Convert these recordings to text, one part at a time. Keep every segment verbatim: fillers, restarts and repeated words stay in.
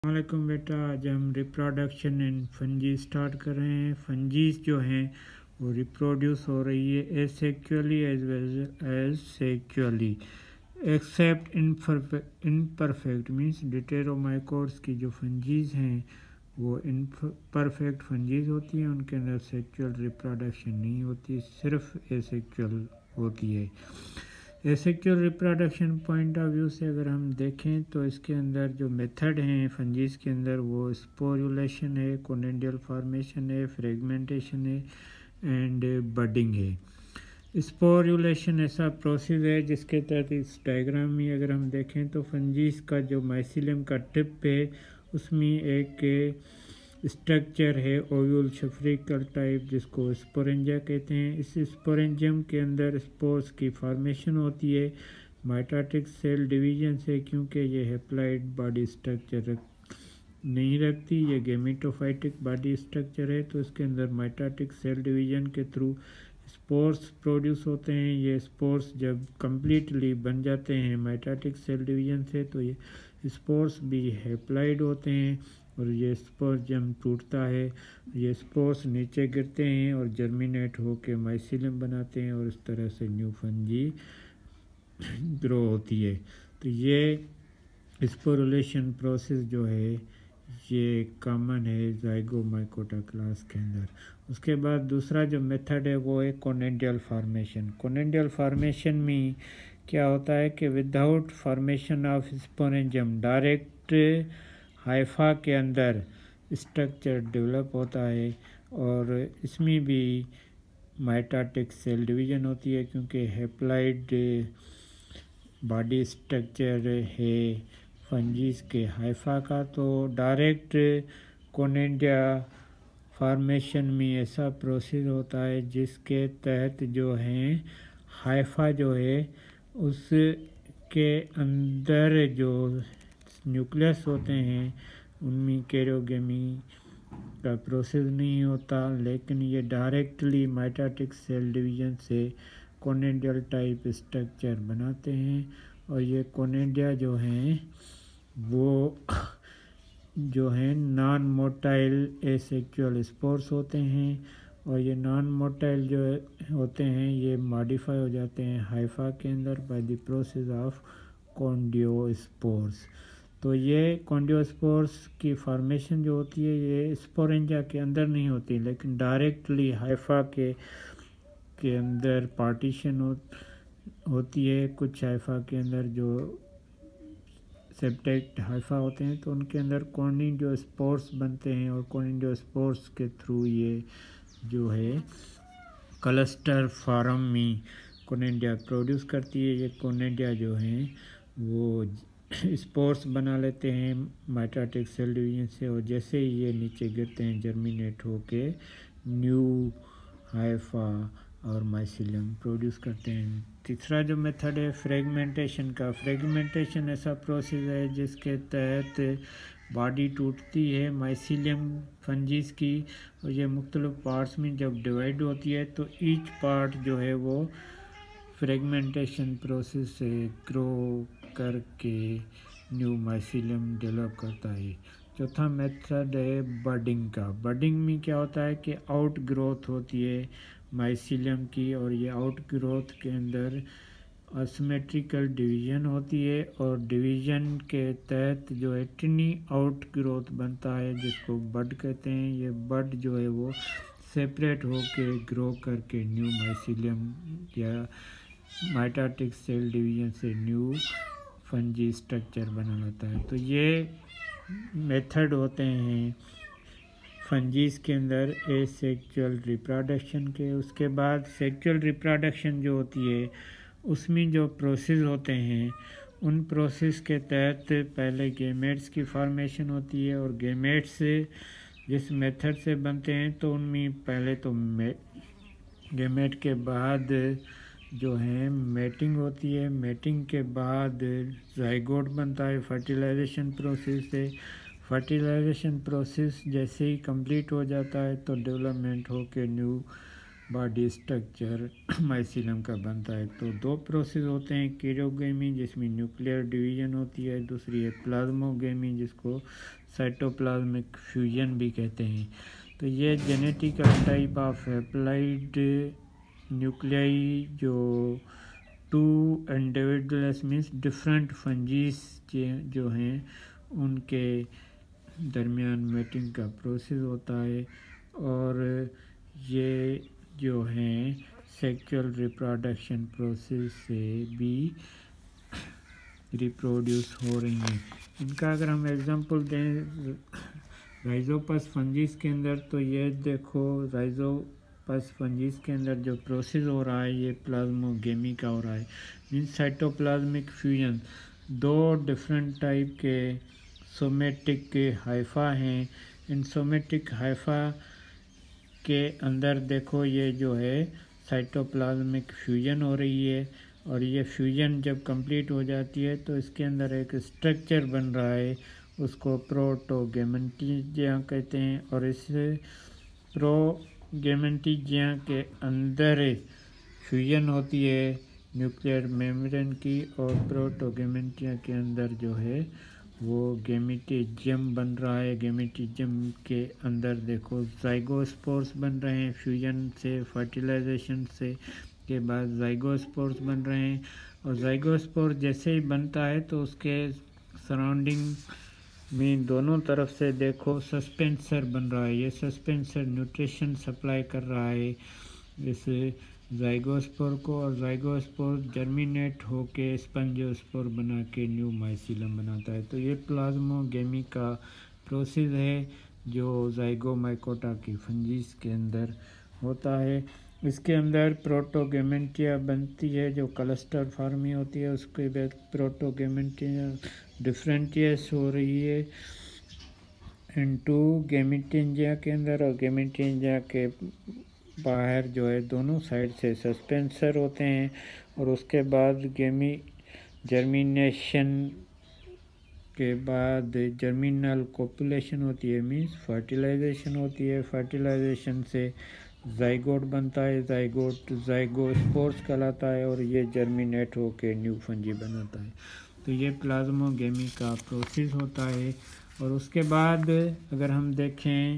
वालेकुम बेटा, आज हम रिप्रोडक्शन इन फंजी स्टार्ट कर रहे हैं। फंजीज जो हैं वो रिप्रोड्यूस हो रही है asexually as well as sexually, except imperfect means deuteromycotes की जो फंजीज हैं वो इनपरफेक्ट फंजीज होती हैं, उनके अंदर सेक्चुअल रिप्रोडक्शन नहीं होती, सिर्फ एसेक्चुअल होती है। Asexual reproduction point of view से अगर हम देखें तो इसके अंदर जो मेथड हैं फंजीज के अंदर वो स्पोरुलेशन है, कोनेडियल फॉर्मेशन है, फ्रेगमेंटेशन है एंड बडिंग है। स्पोरुलेशन ऐसा प्रोसेस है जिसके तहत इस डायग्राम में अगर हम देखें तो फंजीज का जो माइसिलियम का टिप है उसमें एक स्ट्रक्चर है ओव्यूल शफरिकल टाइप जिसको स्पोरेंजिया कहते हैं। इस स्पोरेंजियम के अंदर स्पोर्स की फॉर्मेशन होती है माइटोटिक सेल डिवीजन से, क्योंकि ये हैप्लॉइड बॉडी स्ट्रक्चर रख नहीं रखती, ये गेमेटोफाइटिक बॉडी स्ट्रक्चर है, तो इसके अंदर माइटोटिक सेल डिवीजन के थ्रू स्पोर्स प्रोड्यूस होते हैं। ये स्पोर्स जब कम्प्लीटली बन जाते हैं माइटोटिक सेल डिवीजन से तो ये स्पोर्स भी हैप्लॉइड होते हैं और ये स्पोर्स जब टूटता है ये स्पोर्स नीचे गिरते हैं और जर्मिनेट होकर माइसिलियम बनाते हैं और इस तरह से न्यू फंजी ग्रो होती है। तो ये स्पोरुलेशन प्रोसेस जो है ये कॉमन है ज़ाइगोमाइकोटा क्लास के अंदर। उसके बाद दूसरा जो मेथड है वो है कोनेडियल फॉर्मेशन। कोनेडियल फॉर्मेशन में क्या होता है कि without formation of sporangium direct hypha के अंदर स्ट्रक्चर डेवलप होता है और इसमें भी माइटोटिक सेल डिवीजन होती है, क्योंकि हैप्लॉइड बॉडी स्ट्रक्चर है फंजीज के हाइफा का। तो डायरेक्ट कोनेडिया फॉर्मेशन में ऐसा प्रोसेस होता है जिसके तहत जो है हाइफा जो है उसके अंदर जो न्यूक्लियस होते हैं उनमें कैरियोगेमी का प्रोसेस नहीं होता, लेकिन ये डायरेक्टली माइटोटिक सेल डिवीजन से कोनेडियल टाइप स्ट्रक्चर बनाते हैं। और ये कोनेडिया जो हैं वो जो हैं नॉन मोटाइल एसेक्चुअल स्पोर्स होते हैं और ये नॉन मोटाइल जो होते हैं ये मॉडिफाई हो जाते हैं हाइफा के अंदर by the process of conidiospores. तो ये कॉन्डियोस्पोर्स की फॉर्मेशन जो होती है ये स्पोरेंजिया के अंदर नहीं होती, लेकिन डायरेक्टली हाइफा के के अंदर पार्टीशन हो, होती है। कुछ हाइफा के अंदर जो सेप्टेट हाइफा होते हैं तो उनके अंदर कॉन्डियोस्पोर्स बनते हैं और कॉन्डियोस्पोर्स के थ्रू ये जो है क्लस्टर फॉर्म में कोनेडिया प्रोड्यूस करती है। ये कोनेडिया जो हैं वो स्पोर्स बना लेते हैं माइटोटिक सेल डिवीजन से और जैसे ही ये नीचे गिरते हैं जर्मिनेट होके न्यू हाइफा और माइसिलियम प्रोड्यूस करते हैं। तीसरा जो मेथड है फ्रेगमेंटेशन का। फ्रेगमेंटेशन ऐसा प्रोसेस है जिसके तहत बॉडी टूटती है माइसिलियम फंजीज की और ये मुख्तलिफ पार्ट्स में जब डिवाइड होती है तो ईच पार्ट जो है वो फ्रेगमेंटेशन प्रोसेस से ग्रो करके न्यू माइसिलियम डेवलप करता है। चौथा मेथड है बडिंग का। बडिंग में क्या होता है कि आउट ग्रोथ होती है माइसिलियम की और ये आउट ग्रोथ के अंदर असिमेट्रिकल डिवीजन होती है और डिवीजन के तहत जो है टिनी आउट ग्रोथ बनता है जिसको बड कहते हैं। ये बड जो है वो सेपरेट होके ग्रो करके न्यू माइसिलियम या माइटोटिक सेल डिवीजन से न्यू फंजी स्ट्रक्चर बना लेता है। तो ये मेथड होते हैं फंजीज के अंदर एसेक्चुअल रिप्रोडक्शन के। उसके बाद सेक्चुअल रिप्रोडक्शन जो होती है उसमें जो प्रोसेस होते हैं उन प्रोसेस के तहत पहले गेमेट्स की फॉर्मेशन होती है और गेमेट्स जिस मेथड से बनते हैं तो उनमें पहले तो गेमेट के बाद जो है मेटिंग होती है, मेटिंग के बाद ज़ाइगोट बनता है फर्टिलाइजेशन प्रोसेस से। फर्टिलाइजेशन प्रोसेस जैसे ही कंप्लीट हो जाता है तो डेवलपमेंट होके न्यू बॉडी स्ट्रक्चर माइसिलियम का बनता है। तो दो प्रोसेस होते हैं, कैरियोगेमी जिसमें न्यूक्लियर डिवीजन होती है, दूसरी है प्लाज्मोगेमी जिसको साइटोप्लाज्मिक फ्यूजन भी कहते हैं। तो ये genetical type of haploid nuclei जो two individuals means different fungi जो हैं उनके दरमियान मेटिंग का प्रोसेस होता है, और ये जो हैं सेक्सुअल रिप्रोडक्शन प्रोसेस से भी रिप्रोड्यूस हो रही हैं। इनका अगर हम एग्जांपल दें राइजोपस फंजीज के अंदर, तो ये देखो राइजोपस फंजीज के अंदर जो प्रोसेस हो रहा है ये प्लाज्मोगेमी का हो रहा है, मीन्स साइटोप्लाज्मिक फ्यूजन। दो डिफरेंट टाइप के सोमेटिक हाइफा हैं। इन सोमेटिक हाइफा के अंदर देखो ये जो है साइटोप्लाज्मिक फ्यूजन हो रही है, और ये फ्यूजन जब कंप्लीट हो जाती है तो इसके अंदर एक स्ट्रक्चर बन रहा है, उसको प्रोटोगेमेंटिजिया कहते हैं। और इस प्रोगेमेंटिजिया के अंदर फ्यूजन होती है न्यूक्लियर मेम्ब्रेन की, और प्रोटोगेमेंटिया के अंदर जो है वो गेमेटिज्यम बन रहा है। गेमेटिज्यम के अंदर देखो जाइगोस्पोर्स बन रहे हैं फ्यूजन से, फर्टिलाइजेशन से के बाद जाइगोस्पोर्स बन रहे हैं। और जाइगोस्पोर जैसे ही बनता है तो उसके सराउंडिंग में दोनों तरफ से देखो सस्पेंसर बन रहा है। ये सस्पेंसर न्यूट्रिशन सप्लाई कर रहा है इस जाइगोस्पोर को, और जाइगोस्पोर जर्मिनेट होके स्पंजियोस्पोर बना के न्यू माइसिलम बनाता है। तो ये प्लाज्मोगेमी का प्रोसेस है जो जाइगोमाइकोटा की फंजीज के अंदर होता है। इसके अंदर प्रोटोगेमेंटिया बनती है जो क्लस्टर फॉर्मी होती है, उसके बाद प्रोटोगेमेंटिया डिफरेंटियस हो रही है इनटू गेमेटिंजिया के अंदर, और गेमेटिंजिया के बाहर जो है दोनों साइड से सस्पेंसर होते हैं। और उसके बाद गेमी जर्मिनेशन के बाद जर्मिनल कोपुलेशन होती है, मीन्स फर्टिलाइजेशन होती है। फर्टिलाइजेशन से जाइगोट बनता है, जाइगोट जाइगोस्पोर्स कहलाता है, और ये जर्मिनेट होके न्यू फंजी बनाता है। तो ये प्लाज्मोगेमी का प्रोसेस होता है। और उसके बाद अगर हम देखें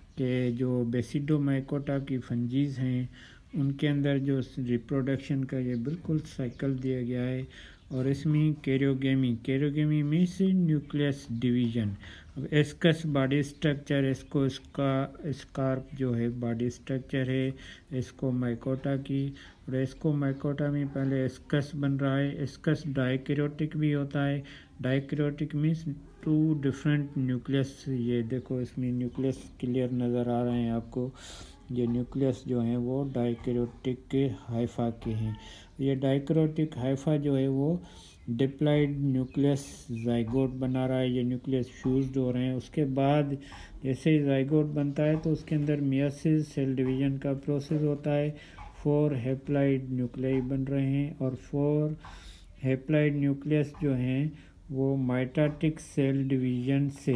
कि जो बेसिडोमाइकोटा की फंजीज हैं उनके अंदर जो रिप्रोडक्शन का ये बिल्कुल साइकिल दिया गया है, और इसमें karyogamy karyogamy means nucleus division. अब एस्कस बॉडी स्ट्रक्चर, इसको इसका स्कार्प जो है बॉडी स्ट्रक्चर है इसको माइकोटा की, और इसको माइकोटा में पहले एस्कस बन रहा है। एस्कस डाइकैरियोटिक भी होता है। Dikaryotic means two different nucleus. ये देखो इसमें न्यूक्लियस क्लियर नज़र आ रहे हैं आपको। ये न्यूक्लियस जो हैं वो डाइकैरियोटिक के हाइफा के हैं। ये डाइकैरियोटिक हाइफा जो है वो डिप्लॉइड न्यूक्लियस जाइगोट बना रहा है। ये न्यूक्लियस फ्यूज्ड हो रहे हैं। उसके बाद जैसे ही जाइगोट बनता है तो उसके अंदर मियोसिस सेल डिवीजन का प्रोसेस होता है। फोर हैप्लॉइड न्यूक्लियाई बन रहे हैं, और फोर हैप्लॉइड न्यूक्लियस जो हैं वो माइटोटिक सेल डिवीजन से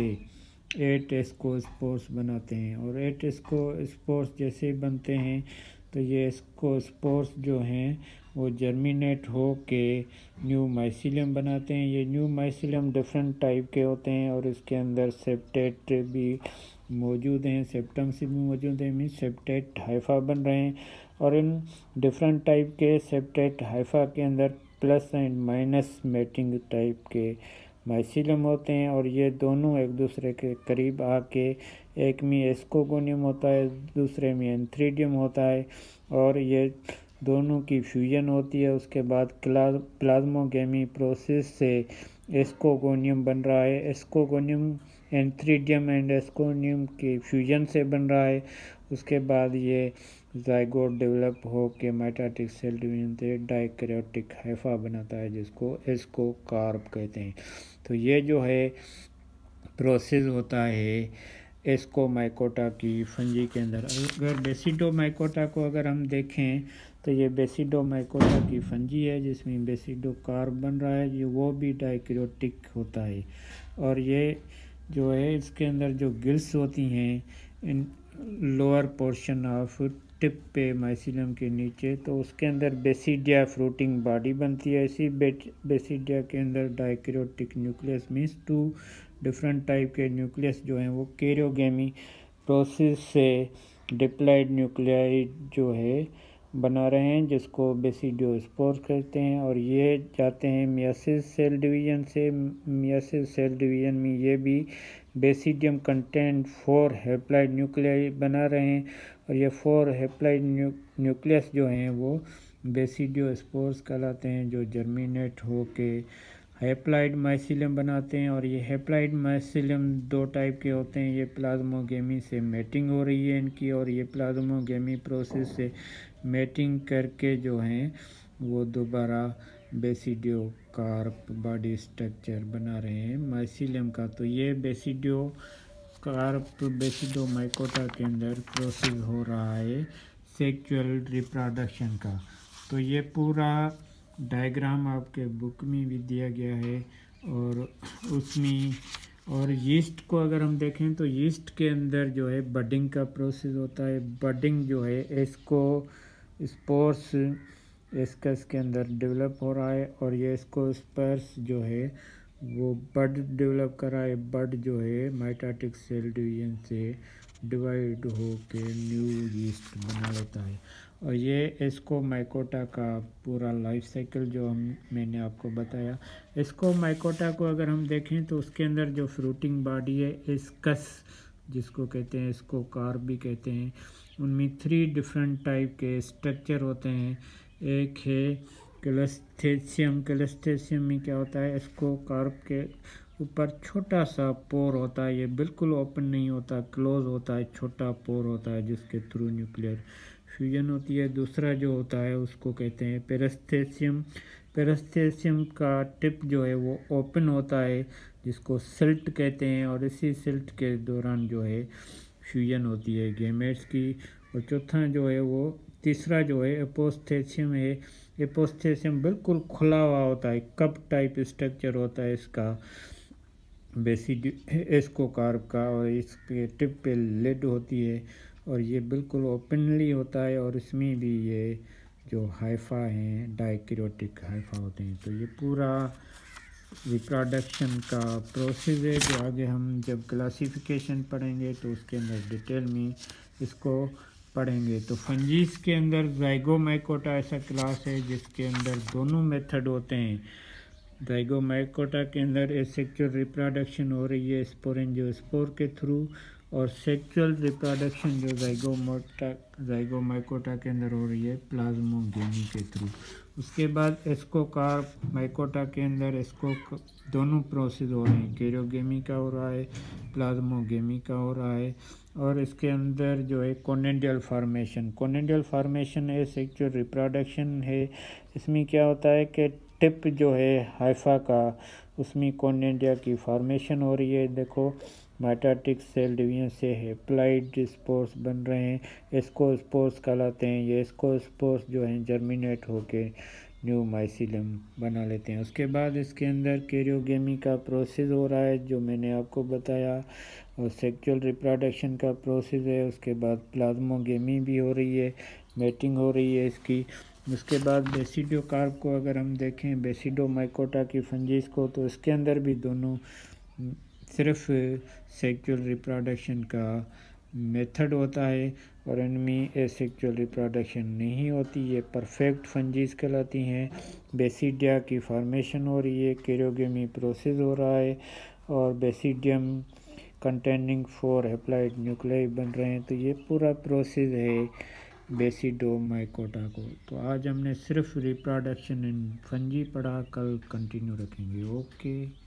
एट एस्कोस्पोर्स बनाते हैं। और एट एस्कोस्पोर्स जैसे ही बनते हैं तो ये एस्कोस्पोर्स जो हैं वो जर्मिनेट हो के न्यू माइसिलियम बनाते हैं। ये न्यू माइसिलियम डिफरेंट टाइप के होते हैं, और इसके अंदर सेप्टेट भी मौजूद हैं, सेप्टम से भी मौजूद हैं, मीन्स सेप्टेट हाइफा बन रहे हैं। और इन डिफरेंट टाइप के सेप्टेट हाइफा के अंदर plus and minus mating type के माइसिलियम होते हैं, और ये दोनों एक दूसरे के करीब आके एक में एस्कोगोनियम होता है, दूसरे में एंथ्रीडियम होता है, और ये दोनों की फ्यूजन होती है। उसके बाद प्लाज्मोगेमी प्रोसेस से एस्कोगोनियम बन रहा है। एस्कोगोनियम एंथ्रीडियम एंड एस्कोनियम के फ्यूजन से बन रहा है। उसके बाद ये जाइगोट डेवलप हो के माइटोटिक सेल डिवीजन से डाइकैरियोटिक हाइफा बनाता है, जिसको एस्कोकार्प कहते हैं। तो ये जो है प्रोसेस होता है एस्कोमाइकोटा की फंजी के अंदर। अगर बेसिडोमाइकोटा को अगर हम देखें तो ये बेसिडोमाइकोटा की फंजी है जिसमें बेसिडोकार्प बन रहा है, ये वो भी डाइकैरियोटिक होता है। और ये जो है इसके अंदर जो गिल्स होती हैं in lower portion of tip पे माइसिलियम के नीचे, तो उसके अंदर बेसिडिया फ्रूटिंग बॉडी बनती है। इसी बेसिडिया के अंदर dikaryotic nucleus means two different type के न्यूक्लियस जो हैं वो कैरियोगेमी प्रोसेस से डिप्लॉयड न्यूक्लियाई जो है बना रहे हैं, जिसको बेसिडियोस्पोर्स कहते हैं। और ये जाते हैं मियोसिस सेल डिवीजन से। मियोसिस सेल डिवीजन में ये भी basidium content four haploid nuclei बना रहे हैं, और ये फोर हैप्लॉइड न्यूक्लियस जो हैं वो बेसिडियोस्पोर्स कहलाते हैं, जो जर्मिनेट होके हैप्लॉइड माइसिलियम बनाते हैं। और ये हैप्लॉइड माइसिलियम दो टाइप के होते हैं। ये प्लाज्मोगेमी से मेटिंग हो रही है इनकी, और ये प्लाज्मोगेमी प्रोसेस से मेटिंग करके जो हैं वो दोबारा बेसिडियो कार्प बॉडी स्ट्रक्चर बना रहे हैं माइसिलियम का। तो ये बेसिडियो कार्प बेसिडो माइकोटा के अंदर प्रोसेस हो रहा है सेक्सुअल रिप्रोडक्शन का। तो ये पूरा डायग्राम आपके बुक में भी दिया गया है, और उसमें और यीस्ट को अगर हम देखें तो यीस्ट के अंदर जो है बडिंग का प्रोसेस होता है। बडिंग जो है इसको स्पोर्स एस्कस के अंदर डेवलप हो रहा है, और ये इसको स्पर्स जो है वो बड डेवलप कर रहा है। बड जो है माइटोटिक सेल डिवीजन से डिवाइड होके न्यू यीस्ट बना लेता है। और ये इसको माइकोटा का पूरा लाइफ साइकिल जो हम मैंने आपको बताया। इसको माइकोटा को अगर हम देखें तो उसके अंदर जो फ्रूटिंग बॉडी है एस्कस जिसको कहते हैं, इसको कार्प भी कहते हैं, उनमें थ्री डिफरेंट टाइप के स्ट्रक्चर होते हैं। एक है क्लस्टेशियम। क्लस्टेशियम में क्या होता है, इसको कार्प के ऊपर छोटा सा पोर होता है, ये बिल्कुल ओपन नहीं होता, क्लोज होता है, छोटा पोर होता है जिसके थ्रू न्यूक्लियर फ्यूजन होती है। दूसरा जो होता है उसको कहते हैं पेरिस्थेशियम। पेरिस्थेशियम का टिप जो है वो ओपन होता है जिसको सिल्ट कहते हैं, और इसी सिल्ट के दौरान जो है फ्यूजन होती है गैमेट्स की। और चौथा जो है वो तीसरा जो है एपोस्थेशियम है। एपोस्थेशियम बिल्कुल खुला हुआ होता है, कप टाइप स्ट्रक्चर होता है इसका बेसिड इसको कार्प का, और इसके टिप पे लिड होती है, और ये बिल्कुल ओपनली होता है। और इसमें भी ये जो हाइफा हैं डाइक्रोटिक हाइफा होते हैं। तो ये पूरा रिप्रोडक्शन का प्रोसेस है, जो आगे हम जब क्लासिफिकेशन पढ़ेंगे तो उसके अंदर डिटेल में इसको पढ़ेंगे। तो फंजीस के अंदर ज़ाइगोमाइकोटा ऐसा क्लास है जिसके अंदर दोनों मेथड होते हैं। ज़ाइगोमाइकोटा के अंदर एसेक्सुअल रिप्रोडक्शन हो रही है स्पोरेंजियोस्पोर के थ्रू, और सेक्सुअल रिप्रोडक्शन जो ज़ाइगोमोटा ज़ाइगोमाइकोटा के अंदर हो रही है प्लाज्मोगेमी के थ्रू। उसके बाद एस्को कार्प माइकोटा के अंदर इसको दोनों प्रोसेस हो रहे हैं, कैरियोगेमी का हो रहा है, प्लाज्मोगेमी का हो रहा है। और इसके अंदर जो है कोनेडियल फार्मेशन कोनेडियल फार्मेशन है सेक्सुअल रिप्रोडक्शन है। इसमें क्या होता है कि टिप जो है हाइफा का उसमें कोनेडिया की फार्मेशन हो रही है। देखो माइटोटिक सेल डिवीजन से हैप्लॉइड स्पोर्स बन रहे हैं, इसको स्पोर्स कहलाते हैं। ये इसको स्पोर्स जो हैं जर्मिनेट होके न्यू माइसिलियम बना लेते हैं। उसके बाद इसके अंदर कैरियोगेमी का प्रोसेस हो रहा है जो मैंने आपको बताया, और सेक्सुअल रिप्रोडक्शन का प्रोसेस है। उसके बाद प्लाज्मोगेमी भी हो रही है, मेटिंग हो रही है इसकी। उसके बाद बेसिडो कार्प को अगर हम देखें, बेसिडो माइकोटा की फंजीस को, तो इसके अंदर भी दोनों सिर्फ सेक्सुअल रिप्रोडक्शन का मेथड होता है, और इनमें एसेक्सुअल रिप्रोडक्शन नहीं होती। ये परफेक्ट फंजीस कहलाती हैं। बेसिडिया की फॉर्मेशन हो रही है, कैरियोगेमी प्रोसेस हो रहा है, और basidium containing four haploid nuclei बन रहे हैं। तो ये पूरा प्रोसेस है बेसिडो माइकोटा को। तो आज हमने सिर्फ रिप्रोडक्शन इन फंजी पढ़ा, कल कंटिन्यू रखेंगे। ओके।